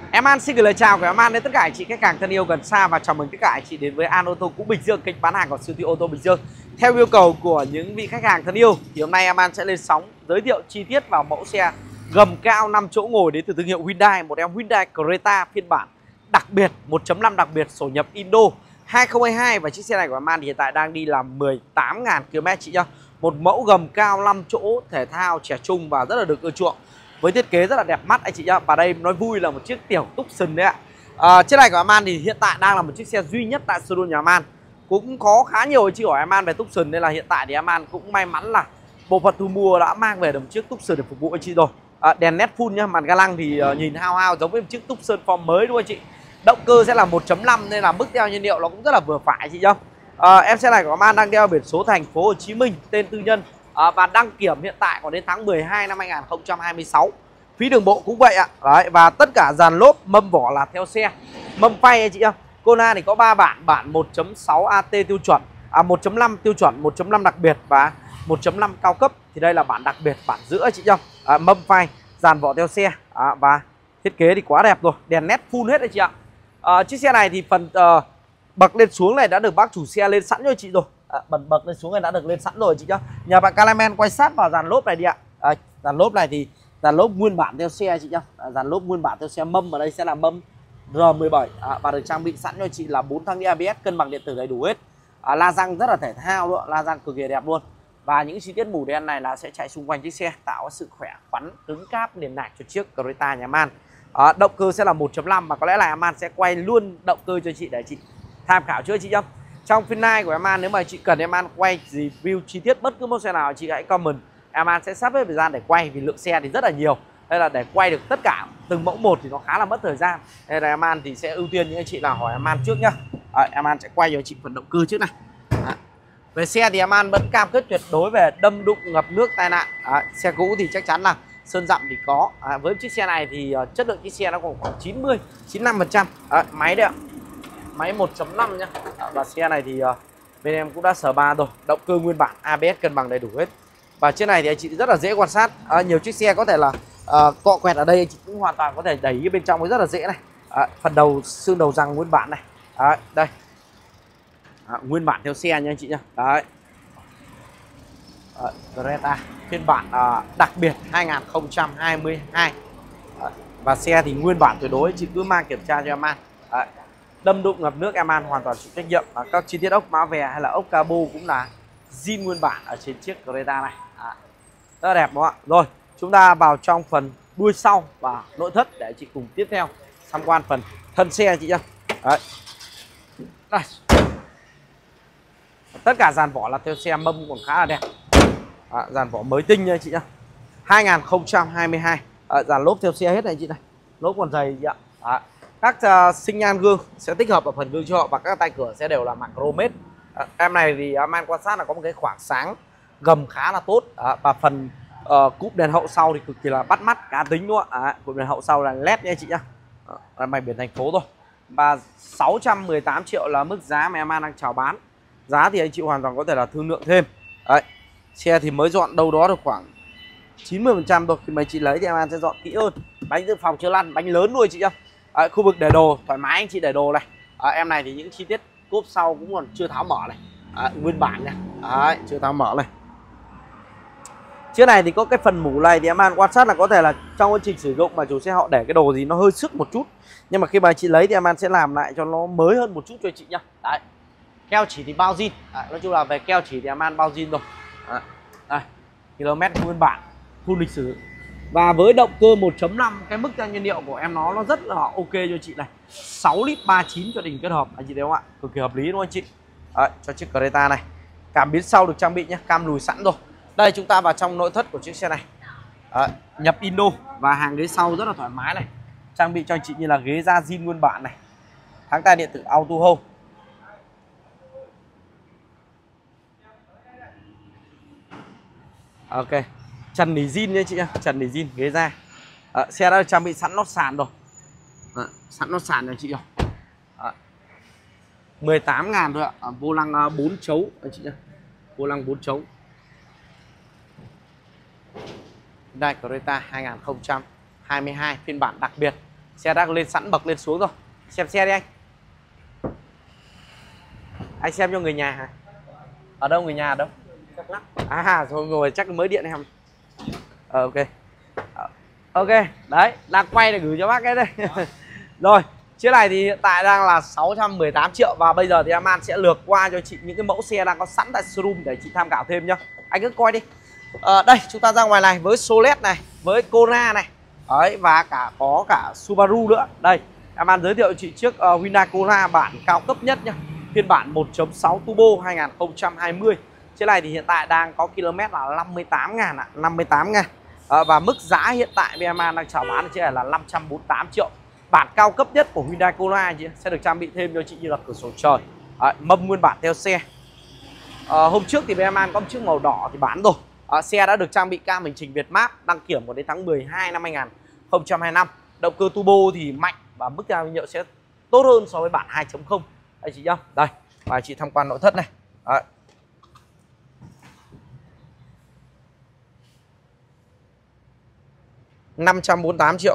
Em An xin gửi lời chào của em An đến tất cả anh chị khách hàng thân yêu gần xa và chào mừng tất cả anh chị đến với An Ô tô cũ Bình Dương, kênh bán hàng của siêu thị ô tô Bình Dương. Theo yêu cầu của những vị khách hàng thân yêu thì hôm nay em An sẽ lên sóng giới thiệu chi tiết vào mẫu xe gầm cao 5 chỗ ngồi đến từ thương hiệu Hyundai, một em Hyundai Creta phiên bản đặc biệt 1.5 đặc biệt sổ nhập Indo 2022, và chiếc xe này của em An thì hiện tại đang đi là 18.000 km chị nhá. Một mẫu gầm cao 5 chỗ thể thao trẻ trung và rất là được ưa chuộng, với thiết kế rất là đẹp mắt anh chị nhá. Và đây nói vui là một chiếc tiểu Tucson đấy ạ. Chiếc này của em An thì hiện tại đang là một chiếc xe duy nhất tại showroom nhà em An. Cũng có khá nhiều anh chị hỏi em An về Tucson, nên là hiện tại thì em An cũng may mắn là bộ phận thu mua đã mang về được một chiếc Tucson để phục vụ anh chị rồi. Đèn led full nhá, màn ga lăng thì nhìn hao hao giống với một chiếc Tucson form mới đúng không anh chị. Động cơ sẽ là 1.5 nên là mức đeo nhiên liệu nó cũng rất là vừa phải chị nhá. Em xe này của em An đang đeo biển số thành phố Hồ Chí Minh, tên tư nhân, và đăng kiểm hiện tại còn đến tháng 12 năm 2026. Phí đường bộ cũng vậy ạ. Đấy, và tất cả dàn lốp mâm vỏ là theo xe. Mâm phay anh chị nhá. Kona thì có 3 bản, bản 1.6 AT tiêu chuẩn, 1.5 tiêu chuẩn, 1.5 đặc biệt và 1.5 cao cấp. Thì đây là bản đặc biệt, bản giữa chị nhá. Mâm phay, dàn vỏ theo xe, và thiết kế thì quá đẹp rồi, đèn led full hết đấy chị ạ. Chiếc xe này thì phần bậc lên xuống này đã được bác chủ xe lên sẵn cho chị rồi. Bậc lên xuống này đã được lên sẵn rồi chị nhá. Nhà bạn Calamen quay sát vào dàn lốp này đi ạ. Dàn lốp này thì dàn lốp nguyên bản theo xe chị nhá. Dàn lốp nguyên bản theo xe, mâm ở đây sẽ là mâm R17, và được trang bị sẵn cho chị là 4 thang đĩa ABS, cân bằng điện tử đầy đủ hết. La răng rất là thể thao luôn, la răng cực kỳ đẹp luôn. Và những chi tiết màu đen này là sẽ chạy xung quanh chiếc xe, tạo sự khỏe khoắn cứng cáp liền nạc cho chiếc Creta nhà em An. Động cơ sẽ là 1.5, mà có lẽ là em An sẽ quay luôn động cơ cho chị để chị tham khảo trước chị nhá. Trong phiên live của em An, nếu mà chị cần em An quay review chi tiết bất cứ mẫu xe nào, chị hãy comment, em An sẽ sắp hết thời gian để quay, vì lượng xe thì rất là nhiều. Đây là để quay được tất cả từng mẫu một thì nó khá là mất thời gian. Đây là em An thì sẽ ưu tiên những anh chị nào hỏi em An trước nhá. Em An sẽ quay cho chị phần động cơ trước này. Về xe thì em An vẫn cam kết tuyệt đối về đâm đụng, ngập nước, tai nạn. Xe cũ thì chắc chắn là sơn dặm thì có. Với chiếc xe này thì chất lượng chiếc xe nó còn khoảng 90-95%. Máy đây ạ, máy 1.5 nhá. Và xe này thì bên em cũng đã sờ ba rồi, động cơ nguyên bản, ABS cân bằng đầy đủ hết. Và chiếc này thì anh chị rất là dễ quan sát. Nhiều chiếc xe có thể là cọ quẹt ở đây, anh chị cũng hoàn toàn có thể đẩy cái bên trong, rất là dễ này. Phần đầu xương đầu giằng nguyên bản này. Đây, nguyên bản theo xe nha anh chị nhá. Đấy, Creta phiên bản đặc biệt 2022. Và xe thì nguyên bản tuyệt đối, chị cứ mang kiểm tra cho em An. Đâm đụng ngập nước em An hoàn toàn chịu trách nhiệm. Các chi tiết ốc mã vè hay là ốc cabo cũng là zin nguyên bản ở trên chiếc Creta này. Rất là đẹp đúng không ạ? Rồi, chúng ta vào trong phần đuôi sau và nội thất để chị cùng tiếp theo tham quan phần thân xe chị nhá. Đấy. Đây. Tất cả dàn vỏ là theo xe, mâm còn khá là đẹp. Dàn vỏ mới tinh nha chị nhá. 2022. Dàn lốp theo xe hết này chị này. Lốp còn dày chị ạ. Các sinh nhan gương sẽ tích hợp ở phần gương cho họ, và các tay cửa sẽ đều là mảng chrome hết. Em này thì em An quan sát là có một cái khoảng sáng gầm khá là tốt. Và phần cụm đèn hậu sau thì cực kỳ là bắt mắt, cá tính đúng không ạ? Cụm đèn hậu sau là led nha chị nhá. Mày biển thành phố rồi. Và 618 triệu là mức giá mà em An đang chào bán. Giá thì anh chị hoàn toàn có thể là thương lượng thêm. Đấy, xe thì mới dọn đâu đó được khoảng 90% thôi. Khi mà chị lấy thì em An sẽ dọn kỹ hơn. Bánh dự phòng chưa lăn, bánh lớn nuôi chị nhá. Khu vực để đồ thoải mái anh chị để đồ này. Em này thì những chi tiết cốp sau cũng còn chưa tháo mở này. Nguyên bản nha. Đấy, chưa tháo mở này. Chiếc này thì có cái phần mủ này thì em An quan sát là có thể là trong quá trình sử dụng mà chủ xe họ để cái đồ gì nó hơi sức một chút, nhưng mà khi mà chị lấy thì em An sẽ làm lại cho nó mới hơn một chút cho chị nhá. Đấy, keo chỉ thì bao zin. Nói chung là về keo chỉ thì em An bao zin rồi. Đây, km nguyên bản, full lịch sử. Và với động cơ 1.5, cái mức tăng nhiên liệu của em nó rất là ok cho chị này. 6 lít 39 cho đình kết hợp anh chị thấy không ạ? Cực kỳ hợp lý đúng không anh chị? Đấy, cho chiếc Creta này. Cảm biến sau được trang bị nhé, cam lùi sẵn rồi. Đây, chúng ta vào trong nội thất của chiếc xe này. Nhập Indo và hàng ghế sau rất là thoải mái này. Trang bị cho anh chị như là ghế da zin nguyên bản này. Thắng tay điện tử auto hold. Ok, trần nỉ zin nha chị nhá, trần nỉ zin, ghế da. Xe đã trang bị sẵn lót sàn rồi. Sẵn lót sàn cho chị rồi. 18.000 thôi ạ. Vô lăng 4 chấu anh chị nhá. Vô lăng 4 chấu. Đây, Creta 2022 phiên bản đặc biệt Xe đang lên sẵn bậc lên xuống rồi. Xem xe đi anh. Anh xem cho người nhà hả? Ở đâu người nhà ở đâu? À rồi ngồi chắc mới điện em. Ok. Ok, đấy, đang quay để gửi cho bác cái đây. Rồi, chiếc này thì hiện tại đang là 618 triệu. Và bây giờ thì Aman sẽ lược qua cho chị những cái mẫu xe đang có sẵn tại showroom để chị tham khảo thêm nhá. Anh cứ coi đi. Đây, chúng ta ra ngoài này với Solet này, với Kona này. Đấy, và có cả Subaru nữa. Đây, Aman giới thiệu cho chị chiếc Hyundai Kona bản cao cấp nhất nhá. Phiên bản 1.6 Turbo 2020. Chiếc này thì hiện tại đang có km là 58.000 ạ, 58.000. Và mức giá hiện tại Aman đang chào bán chiếc này là 548 triệu. Bản cao cấp nhất của Hyundai Kona sẽ được trang bị thêm cho chị như là cửa sổ trời, mâm nguyên bản theo xe. Hôm trước thì Aman có một chiếc màu đỏ thì bán rồi. Xe đã được trang bị cam hành trình Vietmap, đăng kiểm vào đến tháng 12 năm 2025. Động cơ turbo thì mạnh và mức giá nhiên liệu sẽ tốt hơn so với bản 2.0. Đây chị nhá. Đây, và chị tham quan nội thất này. Đấy. $548 triệu.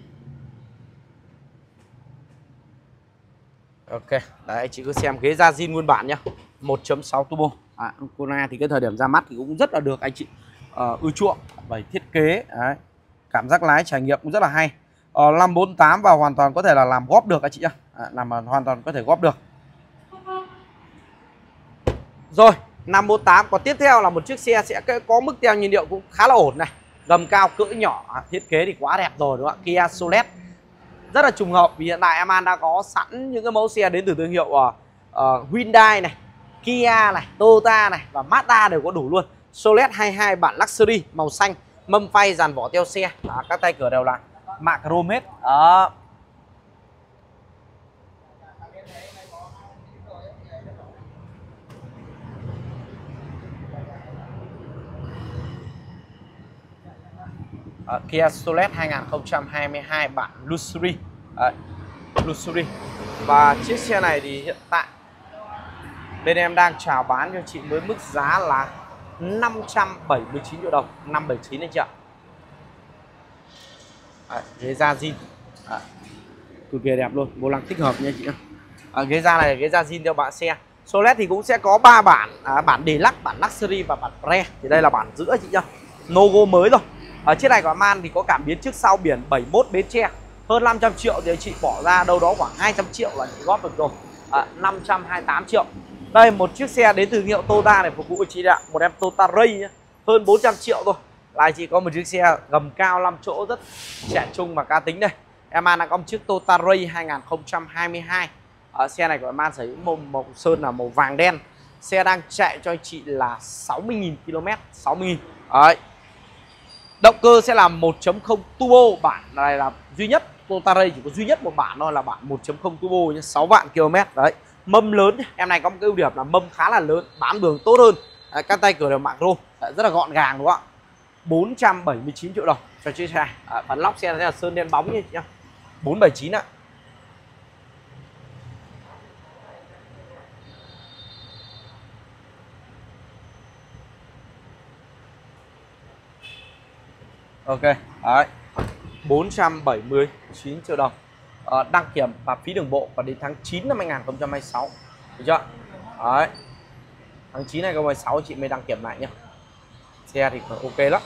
Ok, đấy chị cứ xem ghế da zin nguyên bản nhá. 1.6 turbo. Kona thì cái thời điểm ra mắt thì cũng rất là được anh chị ưa chuộng. Bởi thiết kế, đấy. Cảm giác lái trải nghiệm cũng rất là hay. 548 và hoàn toàn có thể là làm góp được anh chị nhá. Làm hoàn toàn có thể góp được. Rồi, 548. Còn tiếp theo là một chiếc xe sẽ có mức teo nhiên liệu cũng khá là ổn này. Gầm cao cỡ nhỏ, thiết kế thì quá đẹp rồi đúng không ạ? Kia Solet. Rất là trùng hợp vì hiện tại Aman đã có sẵn những cái mẫu xe đến từ thương hiệu Hyundai này, Kia này, Toyota này và Mazda đều có đủ luôn. Solet 22 bản Luxury màu xanh, mâm phay dàn vỏ theo xe. Các tay cửa đều là mạ chrome hết. Kia Solet 2022 bản Luxury. Luxury. Và chiếc xe này thì hiện tại bên em đang chào bán cho chị với mức giá là 579 triệu đồng, 579 anh chị ạ. Ghế da zin, cực kỳ đẹp luôn, vô lăng tích hợp nha chị nhá. Ghế da này là ghế da zin theo bạn xe. Solet thì cũng sẽ có 3 bản, bản Deluxe, bản Luxury và bản Pre. Thì đây là bản giữa chị nhá, logo mới rồi. Chiếc này của Aman thì có cảm biến trước sau, biển 71 Bến Tre. Hơn 500 triệu thì chị bỏ ra đâu đó khoảng 200 triệu là chị góp được rồi. 528 triệu. Đây một chiếc xe đến từ hiệu Toyota này phục vụ chị ạ. Một em Toyota Ray nhá. Hơn 400 triệu thôi. Là chị có một chiếc xe gầm cao 5 chỗ rất trẻ trung và cá tính đây. Aman đã có một chiếc Toyota Ray 2022. Xe này của Aman sở hữu màu sơn là màu vàng đen. Xe đang chạy cho chị là 60.000 km, 60.000. Đấy. Động cơ sẽ là 1.0 turbo, bản này là duy nhất. Toyota Ray chỉ có duy nhất một bản thôi là bản 1.0 turbo nhé, 6 vạn km. Đấy, mâm lớn. Em này có một cái ưu điểm là mâm khá là lớn, bán đường tốt hơn. Đấy, các tay cửa đều mạ chrome, rất là gọn gàng đúng không ạ? 479 triệu đồng cho chiếc xe này. Phần lóc xe là sơn đen bóng như nhá. 479 ạ. Ok, đấy. 479 triệu đồng. Đăng kiểm và phí đường bộ và đến tháng 9 năm 2026. Được chưa? Đấy. Tháng 9 2026 chị mới đăng kiểm lại nhá. Xe thì ok lắm.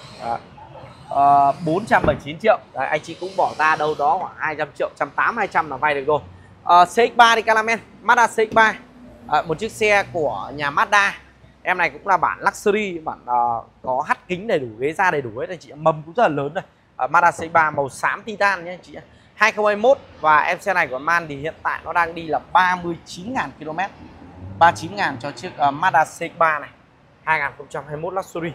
479 triệu. Đấy, anh chị cũng bỏ ra đâu đó khoảng 200 triệu, 180 200 là vay được rồi. CX-3 đi Calamen, Mazda CX-3. Một chiếc xe của nhà Mazda. Em này cũng là bản Luxury, bản có hắt kính đầy đủ, ghế da đầy đủ hết anh chị. Mâm cũng rất là lớn đây. Mazda CX-3 màu xám titan nhé anh chị. 2021 và em xe này của Man thì hiện tại nó đang đi là 39.000 km. 39.000 cho chiếc Mazda CX-3 này. 2021 Luxury.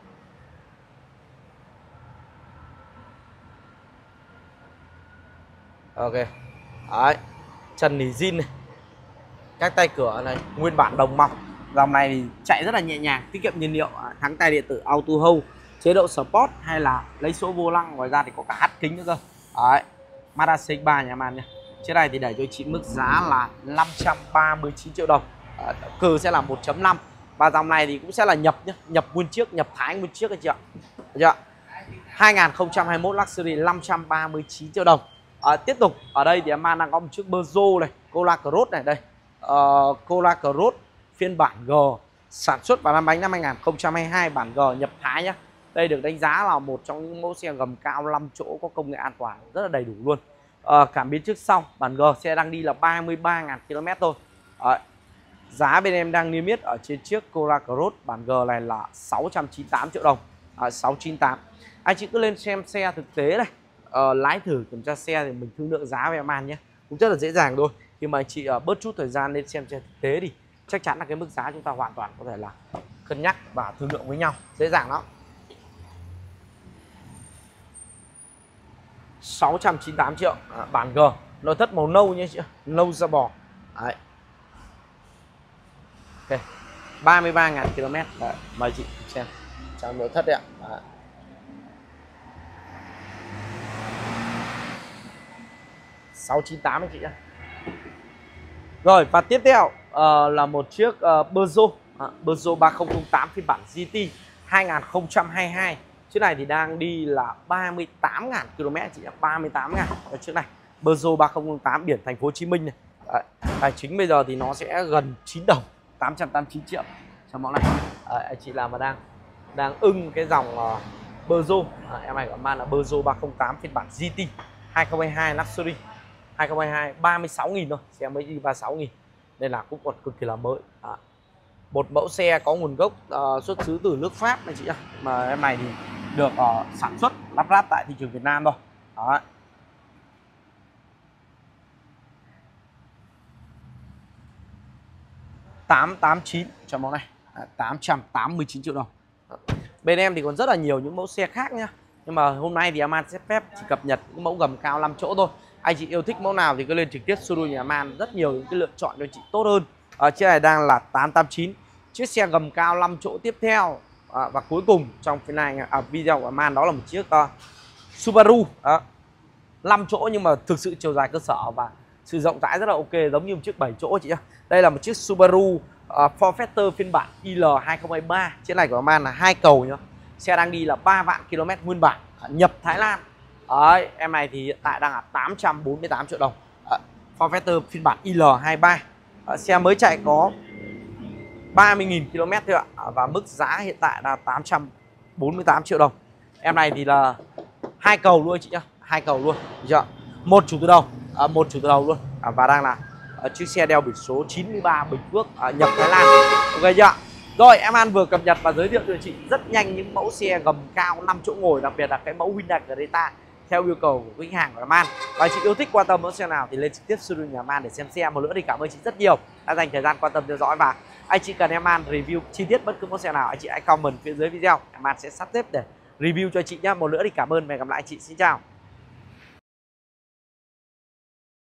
Ok. Đấy. Trần nỉ zin này. Các tay cửa này nguyên bản đồng màu. Dòng này thì chạy rất là nhẹ nhàng, tiết kiệm nhiên liệu, thắng tay điện tử auto hold, chế độ sport hay là lấy số vô lăng, ngoài ra thì có cả hắt kính nữa cơ. Đấy, Mazda CX-3 nhà Man nha. Chiếc này thì để cho chị mức giá là 539 triệu đồng. Cừ sẽ là 1.5 và dòng này thì cũng sẽ là nhập nhá, nhập nguyên chiếc, nhập thái nguyên chiếc anh chị ạ. Được chưa? 2021 Luxury 539 triệu đồng. Tiếp tục ở đây thì em đang có một chiếc Peugeot này, Cola Cross này đây. Cola Cross phiên bản G, sản xuất vào năm bánh năm 2022, bản G nhập Thái nhá. Đây được đánh giá là một trong những mẫu xe gầm cao 5 chỗ có công nghệ an toàn rất là đầy đủ luôn. Cảm biến trước sau, bản G xe đang đi là 33.000 km thôi. Giá bên em đang niêm yết ở trên chiếc Cola Cross bản G này là 698 triệu đồng. 698. Anh chị cứ lên xem xe thực tế này, lái thử kiểm tra xe thì mình thương lượng giá với em An nhé. Cũng rất là dễ dàng thôi. Khi mà anh chị bớt chút thời gian lên xem xe thực tế thì chắc chắn là cái mức giá chúng ta hoàn toàn có thể là cân nhắc và thương lượng với nhau, dễ dàng lắm. 698 triệu, bản G, nội thất màu nâu nhé chị, nâu da bò. Đấy. Ok, 33.000 km. Đấy, mời chị xem trong nội thất đấy ạ. Đấy. 698 anh chị nhé. Rồi và tiếp theo là một chiếc Peugeot 3008 phiên bản GT 2022. Chiếc này thì đang đi là 38.000 km chị ạ, 38.000 ở chiếc này. Peugeot 3008 biển thành phố Hồ Chí Minh này. Đấy, tài chính bây giờ thì nó sẽ gần 9 đồng, 889 triệu trong mẫu này. Anh chị nào mà đang ưng cái dòng Peugeot, em này của man là Peugeot 308 phiên bản GT 2022 Luxury 2022, 36.000 thôi, xe mới đi 36.000 nên là cũng còn cực kỳ là mới. Một mẫu xe có nguồn gốc xuất xứ từ nước Pháp này chị ạ, mà em này thì được sản xuất lắp ráp tại thị trường Việt Nam thôi. Đó. 889 cho mẫu này, 889 triệu đồng. Bên em thì còn rất là nhiều những mẫu xe khác nhá, nhưng mà hôm nay thì Aman sẽ phép chỉ cập nhật những mẫu gầm cao 5 chỗ thôi. Anh chị yêu thích mẫu nào thì cứ lên trực tiếp showroom nhà Aman, rất nhiều những cái lựa chọn cho chị tốt hơn. Chiếc này đang là 889. Chiếc xe gầm cao 5 chỗ tiếp theo và cuối cùng trong phiên này video của Aman đó là một chiếc Subaru 5 chỗ nhưng mà thực sự chiều dài cơ sở và sự rộng rãi rất là ok, giống như một chiếc 7 chỗ chị nhá. Đây là một chiếc Subaru Forester phiên bản IL 2023. Chiếc này của Aman là 2 cầu nhá. Xe đang đi là 3 vạn km nguyên bản, nhập Thái Lan. Đấy, em này thì hiện tại đang là 848 triệu đồng. Forester phiên bản IL23. Xe mới chạy có 30.000 km thôi ạ. Và mức giá hiện tại là 848 triệu đồng. Em này thì là 2 cầu luôn chị nhá, 2 cầu luôn. Được. Một chủ từ đầu, một chủ từ đầu luôn. Và đang là chiếc xe đeo biển số 93 Bình Phước, nhập Thái Lan. Ok chưa? Rồi em An vừa cập nhật và giới thiệu cho chị rất nhanh những mẫu xe gầm cao 5 chỗ ngồi, đặc biệt là cái mẫu Hyundai Creta theo yêu cầu của khách hàng của em An. Và chị yêu thích quan tâm mẫu xe nào thì lên trực tiếp showroom nhà em An để xem xe. Một nữa thì cảm ơn chị rất nhiều đã dành thời gian quan tâm theo dõi, và anh chị cần em An review chi tiết bất cứ mẫu xe nào anh chị hãy comment phía dưới video, em An sẽ sắp xếp để review cho chị nhé. Một nữa thì cảm ơn và hẹn gặp lại chị, xin chào.